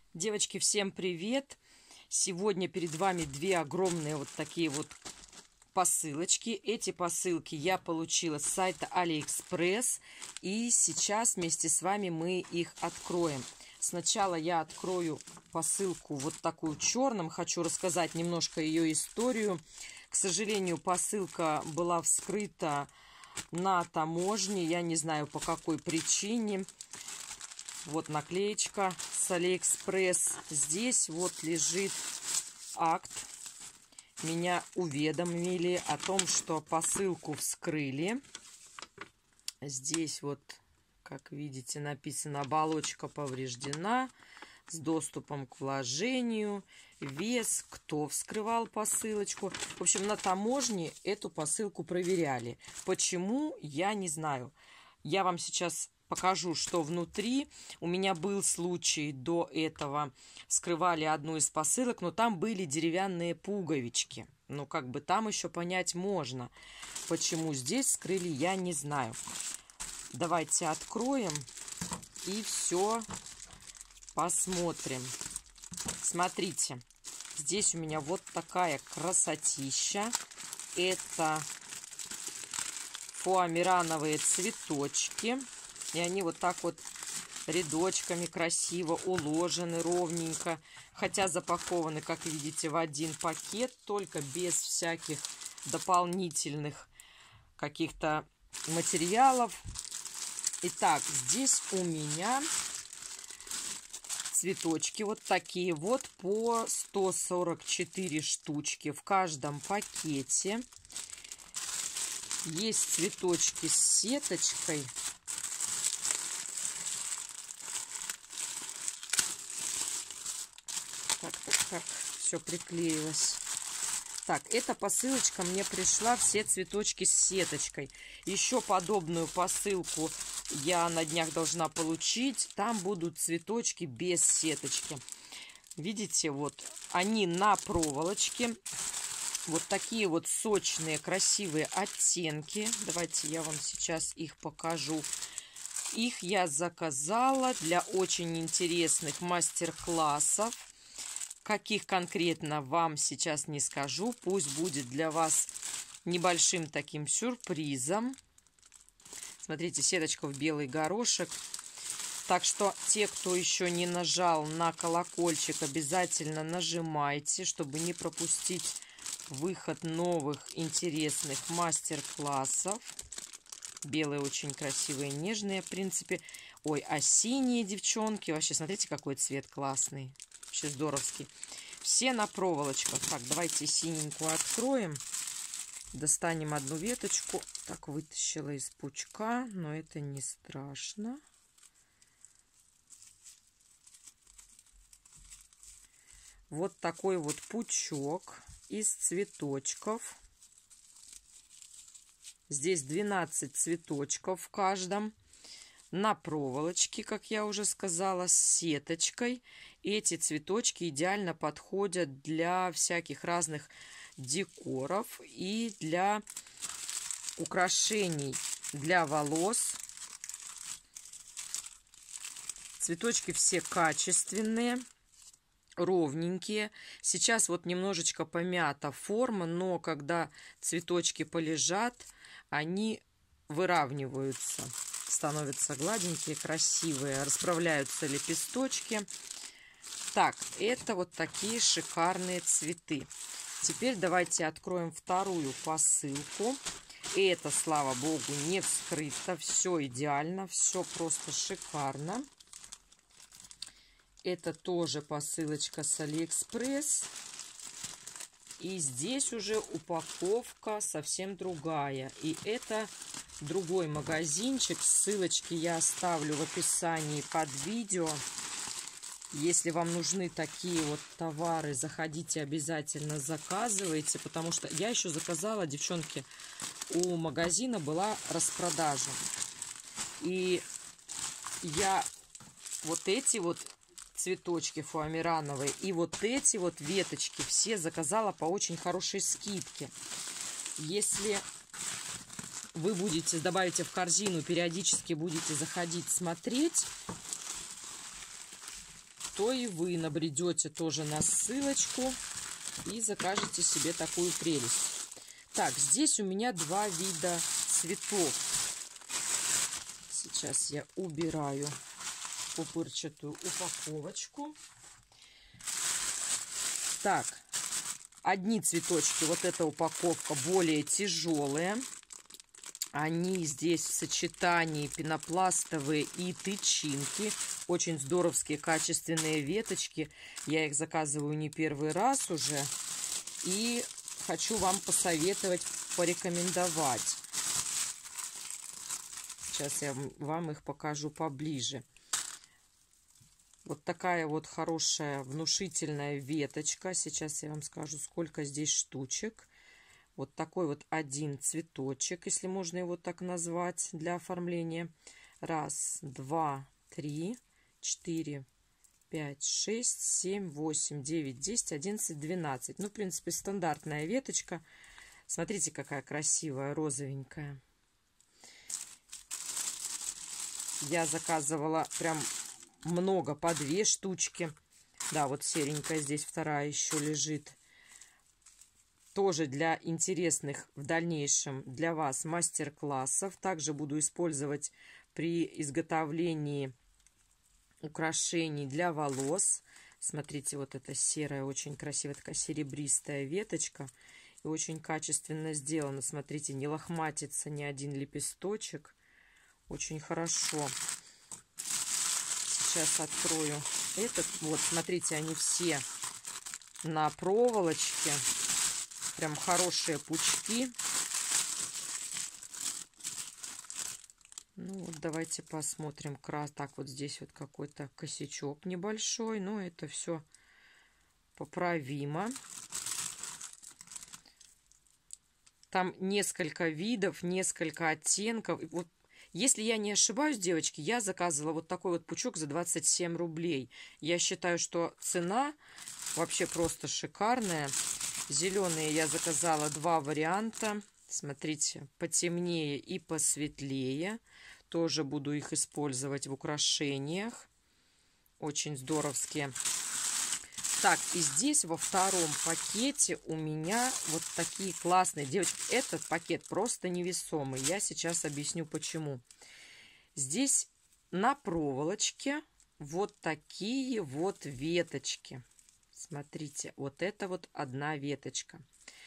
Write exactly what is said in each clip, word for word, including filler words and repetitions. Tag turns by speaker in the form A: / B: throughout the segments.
A: Девочки, всем привет! Сегодня перед вами две огромные вот такие вот посылочки. Эти посылки я получила с сайта Алиэкспресс. И сейчас вместе с вами мы их откроем. Сначала я открою посылку вот такую черным. Хочу рассказать немножко ее историю. К сожалению, посылка была вскрыта на таможне. Я не знаю, по какой причине. Вот наклеечка с Алиэкспресс. Здесь вот лежит акт. Меня уведомили о том, что посылку вскрыли. Здесь вот, как видите, написано: оболочка повреждена, с доступом к вложению, вес, кто вскрывал посылочку. В общем, на таможне эту посылку проверяли. Почему, я не знаю. Я вам сейчас покажу, что внутри. У меня был случай до этого. Скрывали одну из посылок, но там были деревянные пуговички. Ну, как бы там еще понять можно. Почему здесь скрыли, я не знаю. Давайте откроем и все посмотрим. Смотрите. Здесь у меня вот такая красотища. Это фоамирановые цветочки. И они вот так вот рядочками красиво уложены, ровненько. Хотя запакованы, как видите, в один пакет, только без всяких дополнительных каких-то материалов. Итак, здесь у меня цветочки вот такие вот по сто сорок четыре штучки в каждом пакете. Есть цветочки с сеточкой. Так, так, так, все приклеилось. Так, эта посылочка мне пришла, все цветочки с сеточкой. Еще подобную посылку я на днях должна получить. Там будут цветочки без сеточки. Видите, вот они на проволочке. Вот такие вот сочные, красивые оттенки. Давайте я вам сейчас их покажу. Их я заказала для очень интересных мастер-классов. Каких конкретно, вам сейчас не скажу. Пусть будет для вас небольшим таким сюрпризом. Смотрите, сеточка в белый горошек. Так что те, кто еще не нажал на колокольчик, обязательно нажимайте, чтобы не пропустить выход новых интересных мастер-классов. Белые очень красивые, нежные, в принципе. Ой, а синие, девчонки, вообще, смотрите, какой цвет классный. Вообще здоровский. Все на проволочках. Так, давайте синенькую откроем. Достанем одну веточку. Так, вытащила из пучка, но это не страшно. Вот такой вот пучок из цветочков. Здесь двенадцать цветочков в каждом. На проволочке, как я уже сказала, с сеточкой. Эти цветочки идеально подходят для всяких разных декоров и для украшений для волос. Цветочки все качественные, ровненькие. Сейчас вот немножечко помята форма, но когда цветочки полежат, они выравниваются. Становятся гладенькие, красивые, расправляются лепесточки. Так, это вот такие шикарные цветы. Теперь давайте откроем вторую посылку. Это, слава богу, не вскрыто. Все идеально, все просто шикарно. Это тоже посылочка с Алиэкспресс. И здесь уже упаковка совсем другая. И это другой магазинчик. Ссылочки я оставлю в описании под видео. Если вам нужны такие вот товары, заходите, обязательно заказывайте. Потому что я еще заказала, девчонки, у магазина была распродажа. И я вот эти вот цветочки фоамирановые и вот эти вот веточки все заказала по очень хорошей скидке. Если вы будете, добавите в корзину, периодически будете заходить смотреть, то и вы набредете тоже на ссылочку и закажете себе такую прелесть. Так, здесь у меня два вида цветов. Сейчас я убираю пупырчатую упаковочку. Так, одни цветочки, вот эта упаковка более тяжелые. Они здесь в сочетании пенопластовые и тычинки. Очень здоровские, качественные веточки. Я их заказываю не первый раз уже. И хочу вам посоветовать, порекомендовать. Сейчас я вам их покажу поближе. Вот такая вот хорошая, внушительная веточка. Сейчас я вам скажу, сколько здесь штучек. Вот такой вот один цветочек, если можно его так назвать, для оформления. Раз, два, три, четыре, пять, шесть, семь, восемь, девять, десять, одиннадцать, двенадцать. Ну, в принципе, стандартная веточка. Смотрите, какая красивая, розовенькая. Я заказывала прям много, по две штучки. Да, вот серенькая здесь вторая еще лежит. Тоже для интересных в дальнейшем для вас мастер-классов. Также буду использовать при изготовлении украшений для волос. Смотрите, вот эта серая, очень красивая, такая серебристая веточка. И очень качественно сделана. Смотрите, не лохматится ни один лепесточек. Очень хорошо. Сейчас открою этот. Вот, смотрите, они все на проволочке. Прям хорошие пучки. Ну вот давайте посмотрим. Так, вот здесь вот какой-то косячок небольшой. Но это все поправимо. Там несколько видов, несколько оттенков. Вот, если я не ошибаюсь, девочки, я заказывала вот такой вот пучок за двадцать семь рублей. Я считаю, что цена вообще просто шикарная. Зеленые я заказала два варианта. Смотрите, потемнее и посветлее. Тоже буду их использовать в украшениях. Очень здоровские. Так, и здесь во втором пакете у меня вот такие классные. Девочки, этот пакет просто невесомый. Я сейчас объясню почему. Здесь на проволочке вот такие вот веточки. Смотрите, вот это вот одна веточка.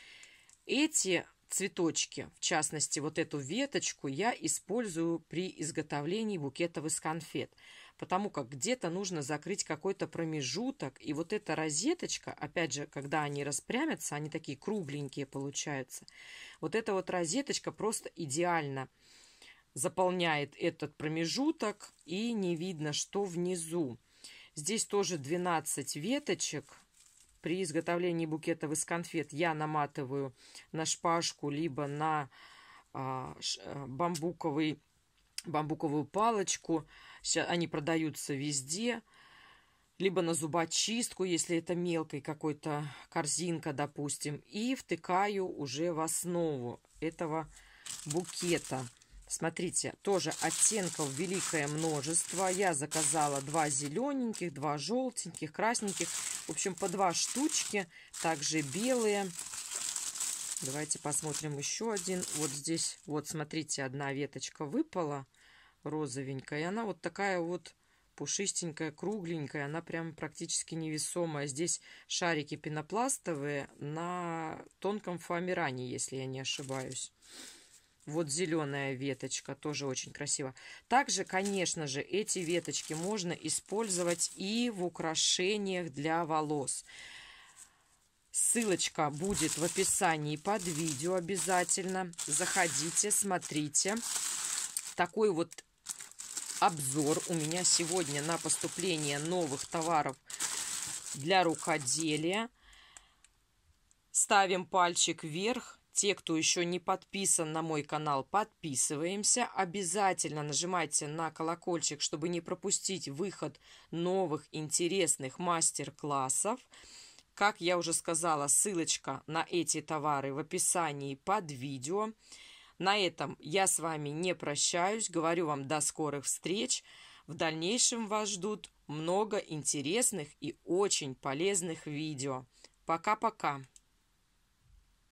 A: Эти цветочки, в частности, вот эту веточку, я использую при изготовлении букетов из конфет. Потому как где-то нужно закрыть какой-то промежуток. И вот эта розеточка, опять же, когда они распрямятся, они такие кругленькие получаются. Вот эта вот розеточка просто идеально заполняет этот промежуток. И не видно, что внизу. Здесь тоже двенадцать веточек. При изготовлении букетов из конфет я наматываю на шпажку, либо на а, ш, бамбуковый, бамбуковую палочку. Сейчас они продаются везде. Либо на зубочистку, если это мелкой какой-то корзинка, допустим. И втыкаю уже в основу этого букета. Смотрите, тоже оттенков великое множество. Я заказала два зелененьких, два желтеньких, красненьких. В общем, по два штучки. Также белые. Давайте посмотрим еще один. Вот здесь, вот смотрите, одна веточка выпала. Розовенькая. И она вот такая вот пушистенькая, кругленькая. Она прям практически невесомая. Здесь шарики пенопластовые на тонком фоамиране, если я не ошибаюсь. Вот зеленая веточка, тоже очень красиво. Также, конечно же, эти веточки можно использовать и в украшениях для волос. Ссылочка будет в описании под видео обязательно. Заходите, смотрите. Такой вот обзор у меня сегодня на поступление новых товаров для рукоделия. Ставим пальчик вверх. Те, кто еще не подписан на мой канал, подписываемся. Обязательно нажимайте на колокольчик, чтобы не пропустить выход новых интересных мастер-классов. Как я уже сказала, ссылочка на эти товары в описании под видео. На этом я с вами не прощаюсь. Говорю вам до скорых встреч. В дальнейшем вас ждут много интересных и очень полезных видео. Пока-пока!